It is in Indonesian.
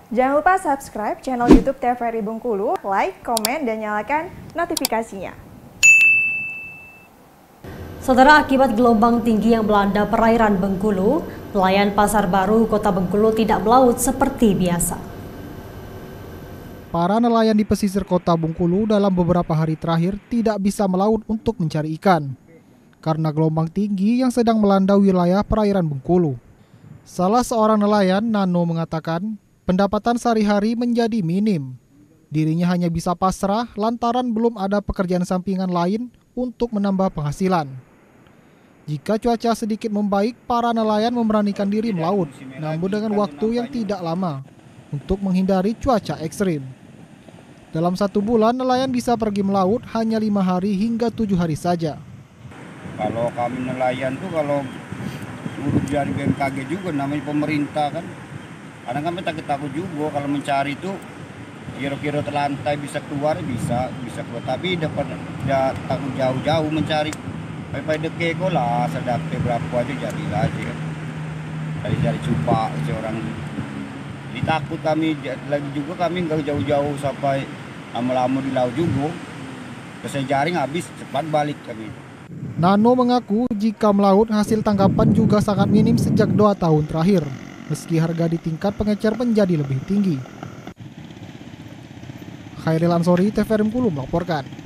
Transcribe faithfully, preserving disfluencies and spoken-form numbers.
Jangan lupa subscribe channel YouTube T V R I Bengkulu, like, komen, dan nyalakan notifikasinya. Saudara, akibat gelombang tinggi yang melanda perairan Bengkulu, nelayan Pasar Baru, Kota Bengkulu tidak melaut seperti biasa. Para nelayan di pesisir Kota Bengkulu dalam beberapa hari terakhir tidak bisa melaut untuk mencari ikan karena gelombang tinggi yang sedang melanda wilayah perairan Bengkulu. Salah seorang nelayan, Nano, mengatakan pendapatan sehari-hari menjadi minim. Dirinya hanya bisa pasrah lantaran belum ada pekerjaan sampingan lain untuk menambah penghasilan. Jika cuaca sedikit membaik, para nelayan memberanikan diri melaut, namun dengan waktu yang tidak lama untuk menghindari cuaca ekstrim. Dalam satu bulan, nelayan bisa pergi melaut hanya lima hari hingga tujuh hari saja. Kalau kami nelayan tuh kalau urus dari B M K G juga, namanya pemerintah kan. Kadang kami takut-takut juga kalau mencari itu kira-kira terlantai bisa keluar, bisa bisa keluar, tapi dapat tidak takut jauh-jauh mencari. Pai-pai deke lah, sedapte berapa aja jadilah aja kan. Cari-cari cupak seorang. Jadi takut kami lagi juga, kami nggak jauh-jauh sampai lama-lama di laut juga. Selesai jaring habis cepat balik kami. Nano mengaku jika melaut hasil tangkapan juga sangat minim sejak dua tahun terakhir, meski harga di tingkat pengecer menjadi lebih tinggi. Khairil Ansori, T V R Bengkulu melaporkan.